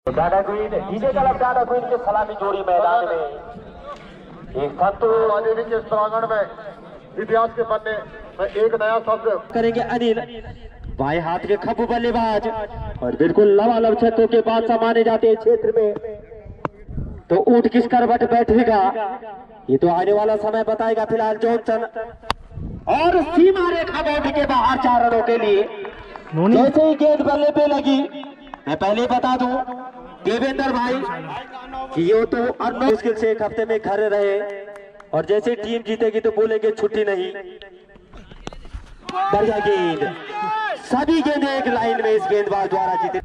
Data क्वीन डीजे का डाटा क्वीन के सलामी जोड़ी मैदान में एक संतु के इस प्रांगण में इतिहास के पन्ने में एक नया शब्द करेंगे अनिल। बाएं हाथ के खप्पू बल्लेबाज और बिल्कुल लबालब छतों के बादशाह माने जाते हैं क्षेत्र में। तो ऊंट किस करवट बैठेगा ये तो आने वाला समय बताएगा। फिलहाल जॉनसन और सीमा रेखा बाउंड्री के बाहर 4 रनों के लिए। जैसे ही गेंद बल्ले पे लगी, मैं पहले बता दूं देवेंद्र भाई कि ये तो मुश्किल से एक हफ्ते में घर रहे और जैसे टीम जीतेगी तो बोलेंगे छुट्टी नहीं। बढ़िया गेंद, सभी गेंदें एक लाइन में इस गेंदबाज द्वारा जीते।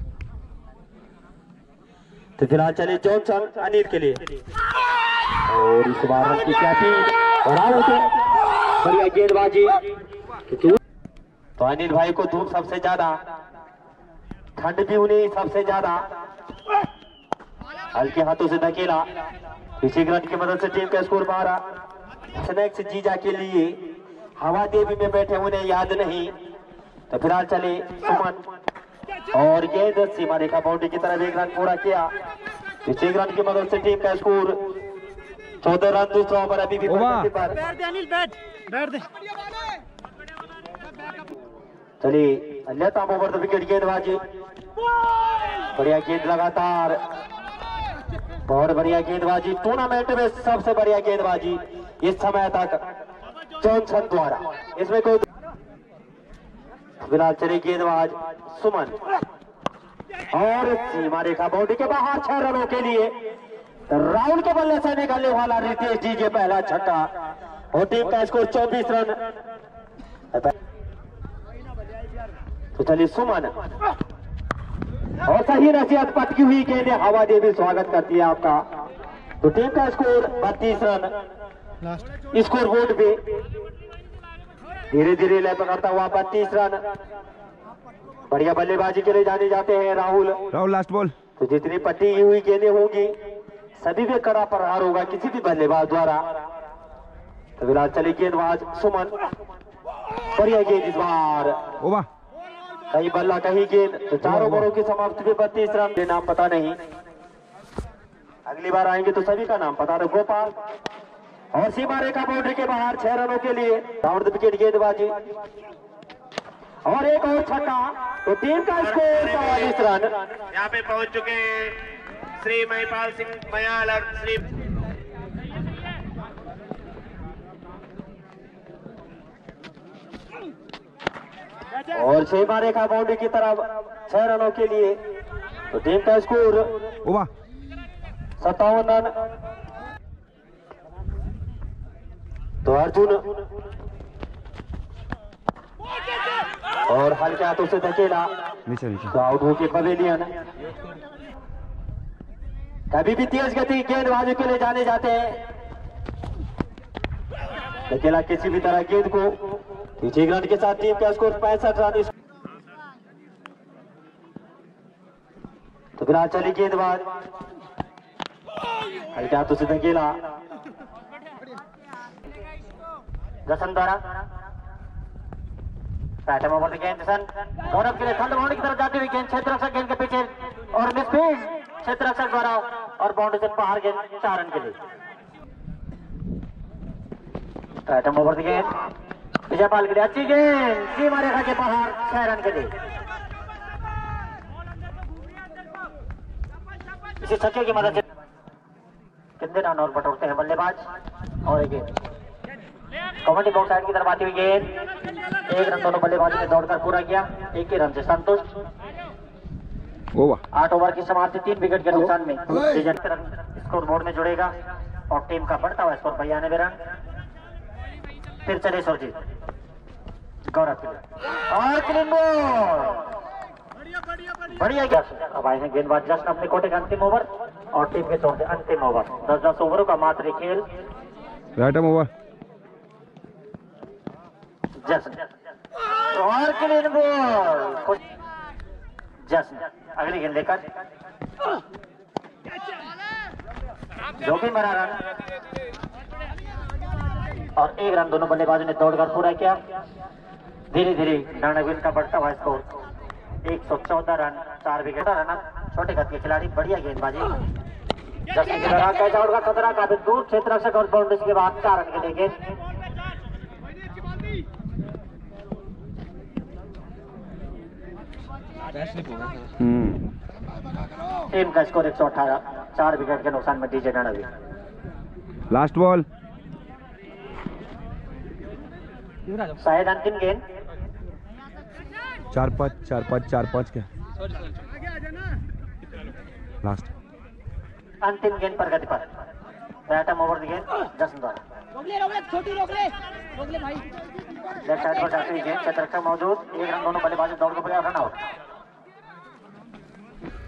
तो फिलहाल चले जॉनसन अनिल के लिए और इस बार की कैपिंग और आउट। बढ़िया गेंदबाजी। तो अनिल भाई को धूप सबसे ज्यादा, ठंड भी उन्हें सबसे ज्यादा। हल्के हाथों से धकेला, किसी रन की मदद से टीम का स्कोर 12। स्नैक्स जीजा के लिए हवा देवी में बैठे उन्हें याद नहीं। तो फिलहाल चले सुमन और गेंद सीमा रेखा बाउंड्री की तरफ 1 रन पूरा किया। किसी रन की मदद से टीम का स्कोर 14 रन। दूसरा ओवर अभी भी चलिए अन्यथा ओवर द विकेट गेंदबाजी। बढ़िया गेंद लगातार, बहुत बढ़िया गेंदबाजी। टूर्नामेंट में सबसे बढ़िया गेंदबाजी इस समय तक जॉनसन द्वारा, इसमें कोई। फिलहाल चले गेंदबाज सुमन और सीमा रेखा बाउंड्री के बाहर 6 रनों के लिए। राहुल के बल्ले से निकलने वाला रितेश जी के पहला छक्का और टीम का स्कोर 24 रन। तो चलिए सुमन और सही नसीहत पटकी हुई गेंद हवा देवी स्वागत करती है आपका। तो टीम का स्कोर 32 रन स्कोर बोर्ड पे धीरे धीरे लय पकड़ता हुआ 32 रन। बढ़िया बल्लेबाजी के लिए जाने जाते हैं राहुल। Last ball. तो जितनी पट्टी हुई गेंदें होंगी सभी पे कड़ा प्रहार होगा किसी भी बल्लेबाज द्वारा। तो फिलहाल चले गेंदबाज सुमन। बढ़िया गेंद इस बार, कहीं बल्ला कहीं गेंद। तो 4 ओवरों की समाप्ति पे 32 रन। नाम पता नहीं, अगली बार आएंगे तो सभी का नाम पता रहे। गोपाल और सीमा रेखा बाउंड्री के बाहर 6 रनों के लिए। राउंड द विकेट गेंदबाजी और एक और छक्का। तो टीम का स्कोर 44 रन। यहाँ पे पहुंच चुके श्री महिपाल सिंह मयाल और श्री और सीमा रेखा बाउंड्री की तरफ 6 रनों के लिए। तो टीम का स्कोर 57 रन। तो अर्जुन और हल्के हाथों से धकेला तो आउट होके पवेलियन। कभी भी तेज गति गेंदबाजों के लिए जाने जाते हैं। धकेला किसी भी तरह गेंद को। पीछे रन के साथ टीम का स्कोर 65 रन। तो फिलहाल चली गेंदबाज हल्के हाथों से धकेला जसन द्वारा। पैटर्न ओवर द गेंद जसन गौरव के लिए थर्ड बाउंड्री की तरफ जाती हुई गेंद क्षेत्र रक्षक गेंद के पीछे और मिसफील्ड क्षेत्र रक्षक द्वारा और बाउंड्री से बाहर गेंद 4 रन के लिए। पैटर्न ओवर द गेंद विजयपाल के लिए अच्छी गेंद सीमा रेखा के बाहर 6 रन के लिए। इसी छक्के की मदद से कितने रन और बटोरते हैं बल्लेबाज। और एक गेंद कमेटी बॉक्स साइड की तरफ आती हुई गेंद 1 रन दोनों बल्लेबाजों ने दौड़कर पूरा किया। 1 ही रन से संतुष्ट। 8 ओवर की समाप्ति 3 विकेट के नुकसान में स्कोर बोर्ड में जुड़ेगा और टीम का बढ़ता हुआ स्कोर 92 रन। फिर चले सुरजीत गौरव के लिए और क्लीन बॉल। बढ़िया। अब आए हैं गेंदबाज जश्न अपने कोटे का अंतिम ओवर और टीम के तौर से अंतिम ओवर। 10-10 ओवरों का मात्र खेल। ओवर जश्न और क्लीन बॉल। जश्न अगली गेंद लेकर जो भी बड़ा रन और 1 रन दोनों बल्लेबाजों ने दौड़कर पूरा किया। धीरे धीरे नानाविन का बढ़ता हुआ स्कोर 114 रन 4 विकेट रन। छोटे कद के खिलाड़ी, बढ़िया गेंदबाजी। जैसे कि लगा कैच आउट का खतरा, काफी दूर क्षेत्र रक्षक और बाउंड्री के बाद 4 रन के लिए गेंद। टीम का स्कोर 118, 4 विकेट के नुकसान में डीजे ननवी। Last ball. शायद अंतिम गेंद। 4-5 4-5 4-5 क्या लास्ट अंतिम गेंद पर गति पर बैटम ओवर द गेंद जसन द्वारा। रोक ले भाई। लेफ्ट साइड पर जाती हुई गेंद, क्षेत्र रक्षक मौजूद, 1 रन, दोनों बल्लेबाजी दौड़ को रन आउट।